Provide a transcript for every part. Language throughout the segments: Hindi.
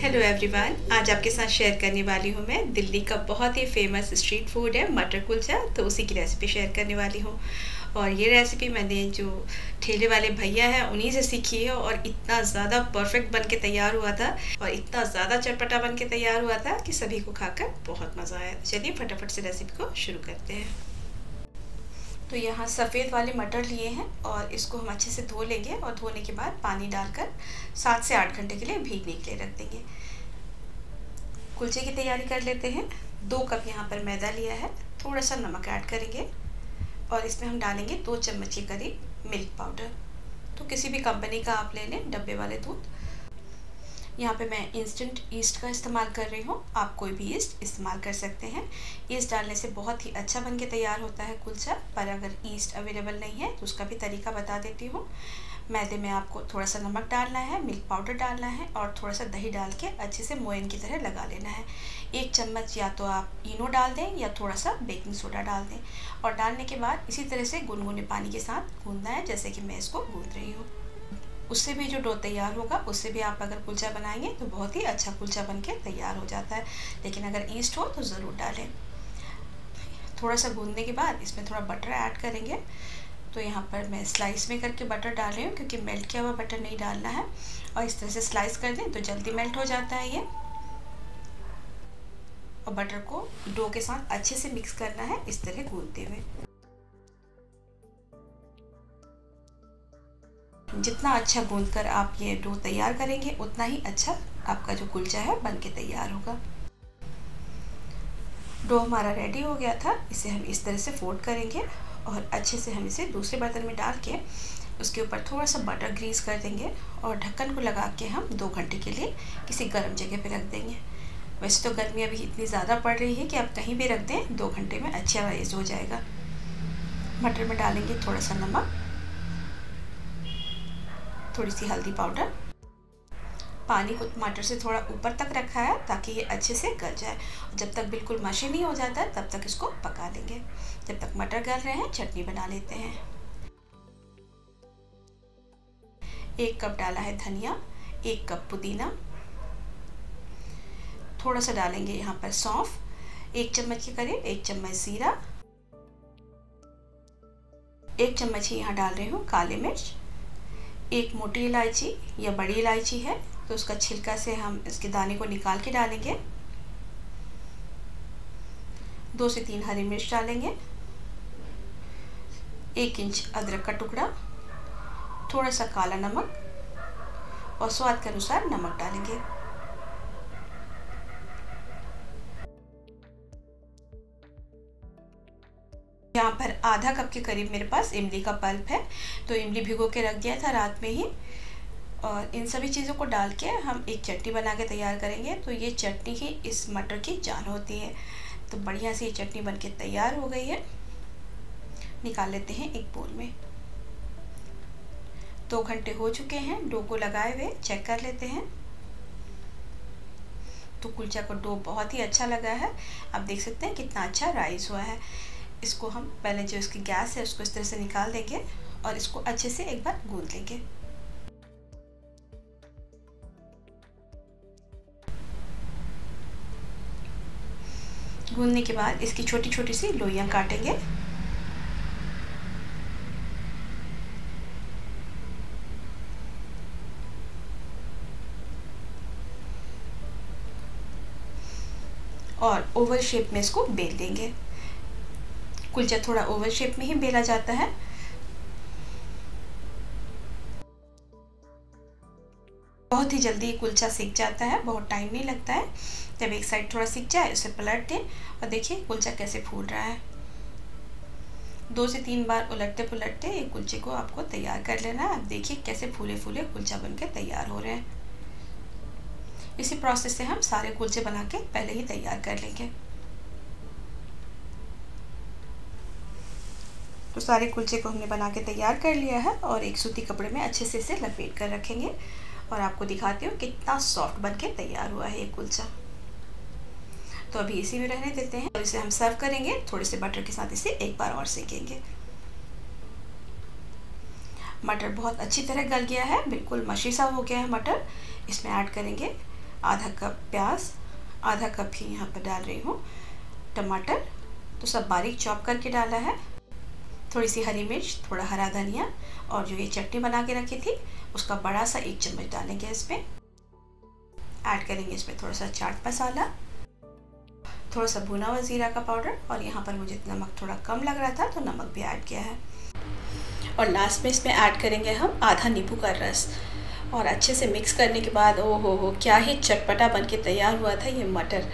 हेलो एवरीवन, आज आपके साथ शेयर करने वाली हूँ मैं दिल्ली का बहुत ही फेमस स्ट्रीट फूड है मटर कुलचा। तो उसी की रेसिपी शेयर करने वाली हूँ। और ये रेसिपी मैंने जो ठेले वाले भैया हैं उन्हीं से सीखी है और इतना ज़्यादा परफेक्ट बन के तैयार हुआ था और इतना ज़्यादा चटपटा बन के तैयार हुआ था कि सभी को खाकर बहुत मज़ा आया। तो चलिए फटाफट से रेसिपी को शुरू करते हैं। तो यहाँ सफ़ेद वाले मटर लिए हैं और इसको हम अच्छे से धो लेंगे और धोने के बाद पानी डालकर 7 से 8 घंटे के लिए भीगने के लिए रख देंगे। कुलचे की तैयारी कर लेते हैं। 2 कप यहाँ पर मैदा लिया है, थोड़ा सा नमक ऐड करेंगे और इसमें हम डालेंगे 2 चम्मच के करीब मिल्क पाउडर। तो किसी भी कंपनी का आप ले लें, डब्बे वाले दूध। यहाँ पे मैं इंस्टेंट ईस्ट का इस्तेमाल कर रही हूँ, आप कोई भी ईस्ट इस्तेमाल कर सकते हैं। ईस्ट डालने से बहुत ही अच्छा बन के तैयार होता है कुलचा, पर अगर ईस्ट अवेलेबल नहीं है तो उसका भी तरीका बता देती हूँ। मैदे में आपको थोड़ा सा नमक डालना है, मिल्क पाउडर डालना है और थोड़ा सा दही डाल के अच्छे से मोयन की तरह लगा लेना है। 1 चम्मच या तो आप इनो डाल दें या थोड़ा सा बेकिंग सोडा डाल दें और डालने के बाद इसी तरह से गुनगुने पानी के साथ गूंदना है, जैसे कि मैं इसको गूंद रही हूँ। उससे भी जो डो तैयार होगा उससे भी आप अगर कुलचा बनाएंगे तो बहुत ही अच्छा कुलचा बन के तैयार हो जाता है। लेकिन अगर ईस्ट हो तो ज़रूर डालें। थोड़ा सा गूंदने के बाद इसमें थोड़ा बटर ऐड करेंगे। तो यहाँ पर मैं स्लाइस में करके बटर डाल रही हूँ, क्योंकि मेल्ट किया हुआ बटर नहीं डालना है। और इस तरह से स्लाइस कर दें तो जल्दी मेल्ट हो जाता है ये। और बटर को डो के साथ अच्छे से मिक्स करना है, इस तरह गूंदते हुए। जितना अच्छा गूंदकर आप ये डो तैयार करेंगे उतना ही अच्छा आपका जो कुलचा है बन के तैयार होगा। डो हमारा रेडी हो गया था, इसे हम इस तरह से फोल्ड करेंगे और अच्छे से हम इसे दूसरे बर्तन में डाल के उसके ऊपर थोड़ा सा बटर ग्रीस कर देंगे और ढक्कन को लगा के हम 2 घंटे के लिए किसी गर्म जगह पे रख देंगे। वैसे तो गर्मी अभी इतनी ज़्यादा पड़ रही है कि आप कहीं भी रख दें, 2 घंटे में अच्छा राइस हो जाएगा। मटर में डालेंगे थोड़ा सा नमक, थोड़ी सी हल्दी पाउडर। पानी को टमाटर से थोड़ा ऊपर तक रखा है ताकि ये अच्छे से गल जाए। जब तक बिल्कुल मशी नहीं हो जाता तब तक इसको पका लेंगे। जब तक मटर गल रहे हैं चटनी बना लेते हैं। 1 कप डाला है धनिया, 1 कप पुदीना, थोड़ा सा डालेंगे यहाँ पर सौंफ, 1 चम्मच के करीब, 1 चम्मच जीरा, 1 चम्मच ही यहाँ डाल रही हूँ काली मिर्च, 1 मोटी इलायची या बड़ी इलायची है तो उसका छिलका से हम इसके दाने को निकाल के डालेंगे। 2 से 3 हरी मिर्च डालेंगे, 1 इंच अदरक का टुकड़ा, थोड़ा सा काला नमक और स्वाद के अनुसार नमक डालेंगे। यहाँ पर आधा कप के करीब मेरे पास इमली का पल्प है, तो इमली भिगो के रख दिया था रात में ही। और इन सभी चीज़ों को डाल के हम एक चटनी बना के तैयार करेंगे। तो ये चटनी ही इस मटर की जान होती है। तो बढ़िया से ये चटनी बन के तैयार हो गई है, निकाल लेते हैं एक बोल में। 2 घंटे हो चुके हैं डो को लगाए हुए, चेक कर लेते हैं। तो कुलचा का डो बहुत ही अच्छा लगा है, आप देख सकते हैं कितना अच्छा राइस हुआ है। इसको हम पहले जो इसकी गैस है उसको इस तरह से निकाल देंगे और इसको अच्छे से एक बार गूंद लेंगे। गूंदने के बाद इसकी छोटी छोटी सी लोइयां काटेंगे। और ओवल शेप में इसको बेल लेंगे। कुलचा थोड़ा ओवल शेप में ही बेला जाता है। बहुत ही जल्दी कुलचा सीख जाता है, बहुत टाइम नहीं लगता है। जब एक साइड थोड़ा सीख जाए उसे पलट दें और देखिए कुलचा कैसे फूल रहा है। 2 से 3 बार उलटते पुलटते एक कुलचे को आपको तैयार कर लेना है। अब देखिए कैसे फूले फूले कुलचा बनके तैयार हो रहे हैं। इसी प्रोसेस से हम सारे कुलचे बना के पहले ही तैयार कर लेंगे। तो सारे कुलचे को हमने बना के तैयार कर लिया है और एक सूती कपड़े में अच्छे से इसे लपेट कर रखेंगे। और आपको दिखाती हूँ कितना सॉफ्ट बन के तैयार हुआ है ये कुलचा। तो अभी इसी में रहने देते हैं और इसे हम सर्व करेंगे। थोड़े से बटर के साथ इसे एक बार और सेकेंगे। मटर बहुत अच्छी तरह गल गया है, बिल्कुल मशी सा हो गया है मटर। इसमें ऐड करेंगे आधा कप प्याज, आधा कप ही यहाँ पर डाल रही हूँ टमाटर, तो सब बारीक चॉप करके डाला है। थोड़ी सी हरी मिर्च, थोड़ा हरा धनिया, और जो ये चटनी बना के रखी थी उसका बड़ा सा 1 चम्मच डालेंगे इसमें। ऐड करेंगे इसमें थोड़ा सा चाट मसाला, थोड़ा सा भुना हुआ ज़ीरा का पाउडर, और यहाँ पर मुझे नमक थोड़ा कम लग रहा था तो नमक भी ऐड किया है। और लास्ट में इसमें ऐड करेंगे हम आधा नींबू का रस, और अच्छे से मिक्स करने के बाद ओ हो क्या ही चटपटा बन के तैयार हुआ था ये मटर।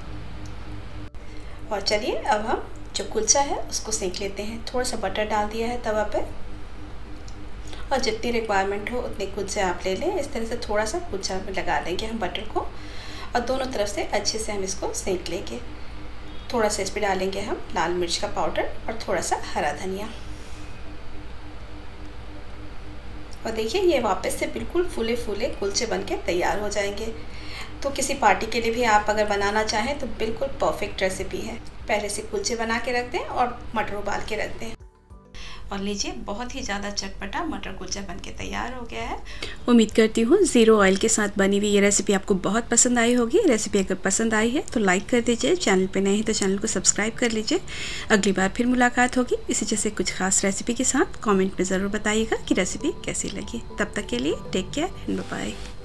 और चलिए अब हम जो कुलचा है उसको सेंक लेते हैं। थोड़ा सा बटर डाल दिया है तवा पे, और जितनी रिक्वायरमेंट हो उतने कुलचे आप ले लें। इस तरह से थोड़ा सा कुलचा में लगा देंगे हम बटर को, और दोनों तरफ से अच्छे से हम इसको सेंक लेंगे। थोड़ा सा इस पर डालेंगे हम लाल मिर्च का पाउडर और थोड़ा सा हरा धनिया, और देखिए ये वापस से बिल्कुल फूले फूले कुलचे बनके तैयार हो जाएंगे। तो किसी पार्टी के लिए भी आप अगर बनाना चाहें तो बिल्कुल परफेक्ट रेसिपी है। पहले से कुलचे बना के रख दें और मटर उबाल के रख दें, और लीजिए बहुत ही ज़्यादा चटपटा मटर कुलचा बनके तैयार हो गया है। उम्मीद करती हूँ ज़ीरो ऑयल के साथ बनी हुई ये रेसिपी आपको बहुत पसंद आई होगी। रेसिपी अगर पसंद आई है तो लाइक कर दीजिए, चैनल पे नए हैं तो चैनल को सब्सक्राइब कर लीजिए। अगली बार फिर मुलाकात होगी इसी जैसे कुछ खास रेसिपी के साथ। कमेंट में ज़रूर बताइएगा कि रेसिपी कैसी लगी। तब तक के लिए take care and bye bye.